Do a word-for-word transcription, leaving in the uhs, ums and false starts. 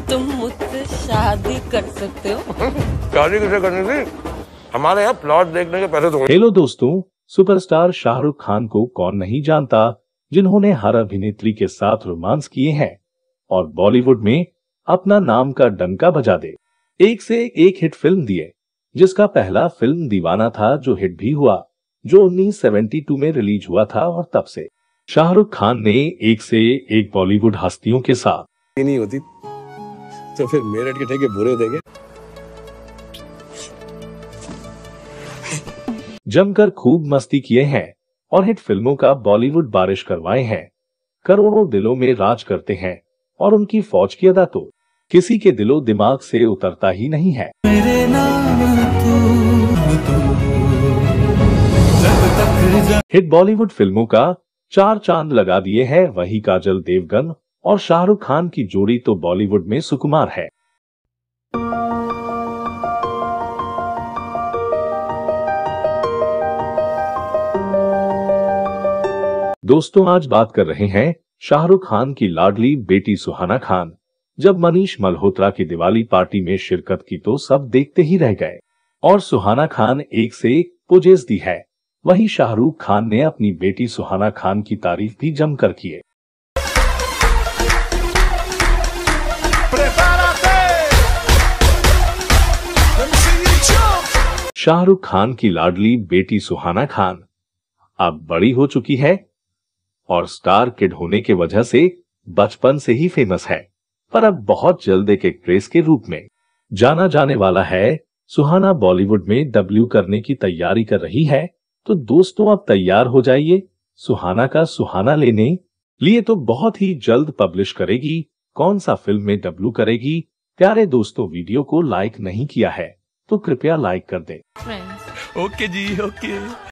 तुम मुझसे शादी कर सकते हो? शादी किसे करनी थी? हमारे यहाँ प्लॉट देखने के पैसे तो। हेलो दोस्तों, सुपरस्टार शाहरुख खान को कौन नहीं जानता, जिन्होंने हर अभिनेत्री के साथ रोमांस किए हैं और बॉलीवुड में अपना नाम का डंका बजा दे। एक से एक हिट फिल्म दिए, जिसका पहला फिल्म दीवाना था जो हिट भी हुआ, जो उन्नीस सौ बहत्तर में रिलीज हुआ था और तब से शाहरुख खान ने एक से एक बॉलीवुड हस्तियों के साथ नहीं होती तो फिर मेरठ के ठेके बुरे देंगे। जमकर खूब मस्ती किए हैं और हिट फिल्मों का बॉलीवुड बारिश करवाए हैं। करोड़ों दिलों में राज करते हैं और उनकी फौज की अदा तो किसी के दिलो दिमाग से उतरता ही नहीं है। मेरे नाम तू, तू, जब तक हिट बॉलीवुड फिल्मों का चार चांद लगा दिए हैं वही काजल देवगन और शाहरुख खान की जोड़ी तो बॉलीवुड में सुकुमार है। दोस्तों, आज बात कर रहे हैं शाहरुख खान की लाडली बेटी सुहाना खान। जब मनीष मल्होत्रा की दिवाली पार्टी में शिरकत की तो सब देखते ही रह गए और सुहाना खान एक से एक पोजेस दी है। वहीं शाहरुख खान ने अपनी बेटी सुहाना खान की तारीफ भी जमकर की है। शाहरुख खान की लाडली बेटी सुहाना खान अब बड़ी हो चुकी है और स्टार किड होने के वजह से बचपन से ही फेमस है, पर अब बहुत जल्द एक एक्ट्रेस के रूप में जाना जाने वाला है। सुहाना बॉलीवुड में डेब्यू करने की तैयारी कर रही है, तो दोस्तों अब तैयार हो जाइए सुहाना का सुहाना लेने लिए तो बहुत ही जल्द पब्लिश करेगी। कौन सा फिल्म में डेब्यू करेगी? प्यारे दोस्तों, वीडियो को लाइक नहीं किया है तो कृपया लाइक कर दें। ओके जी, ओके।